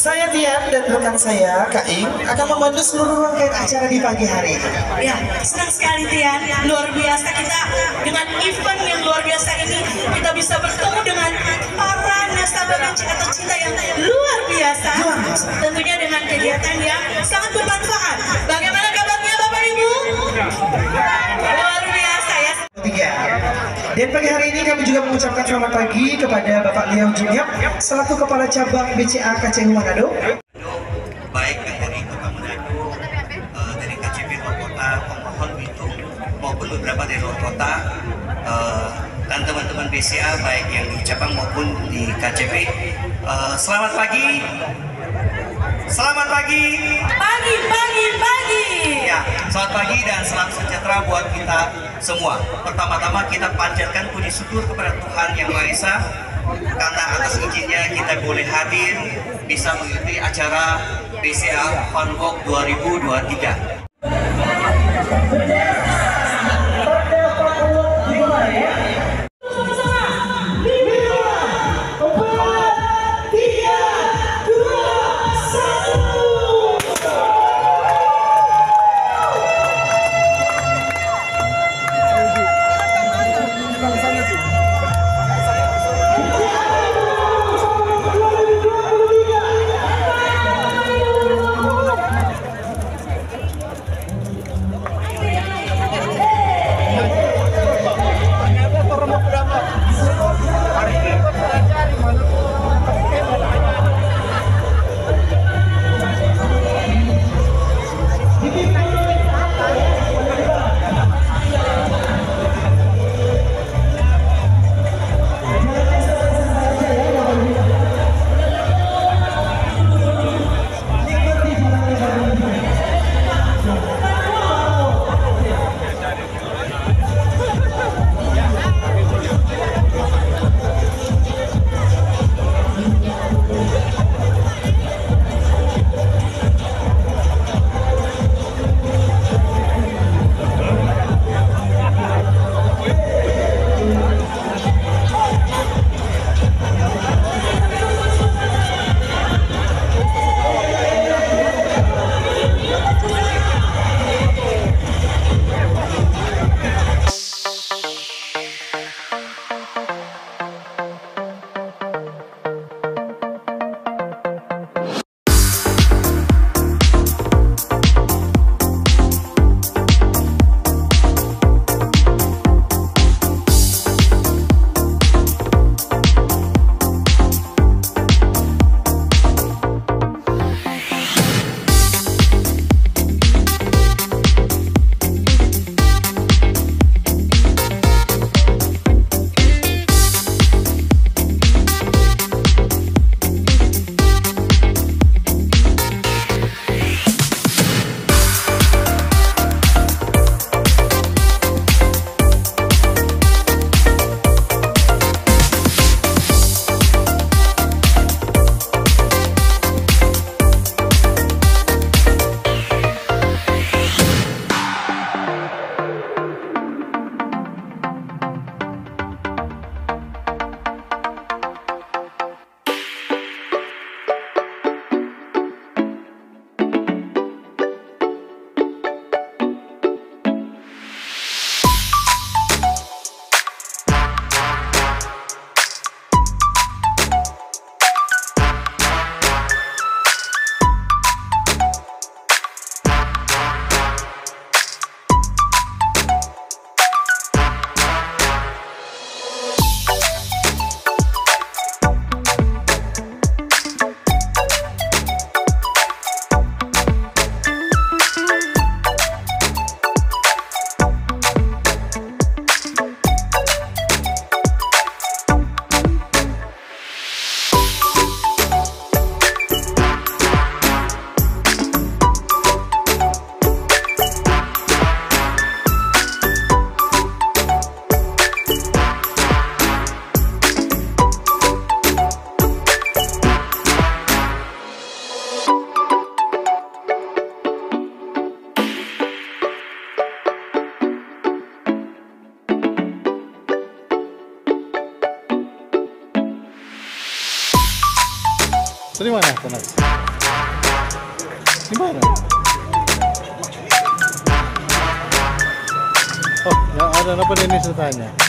Saya Tian dan rekan saya, Kak Ing, akan memandu seluruh rangkaian acara di pagi hari ini. Ya, senang sekali Tian, luar biasa kita dengan event yang luar biasa ini kita bisa bertemu dengan para nasabah dan cinta yang luar biasa. Tentunya dengan kegiatan yang sangat bermanfaat. Bagaimana kabarnya Bapak Ibu? Luar biasa ya. Dan pagi hari ini kami juga mengucapkan selamat pagi kepada Bapak Leo Junyap selaku Kepala Cabang BCA KCU Manado. Baik dari Kota Manado, dari KCP luar kota, pemohon Bitung maupun beberapa dari luar kota, dan teman-teman BCA baik yang di cabang maupun di KCP. Selamat pagi. Selamat pagi. Pagi. Ya, selamat pagi dan salam sejahtera buat kita semua. Pertama-tama kita panjatkan puji syukur kepada Tuhan Yang Maha Esa karena atas izinnya kita boleh hadir bisa mengikuti acara BCA Fun Walk 2023. Dari mana, Mas? Gimana? Oh, yang ada apa ini ceritanya?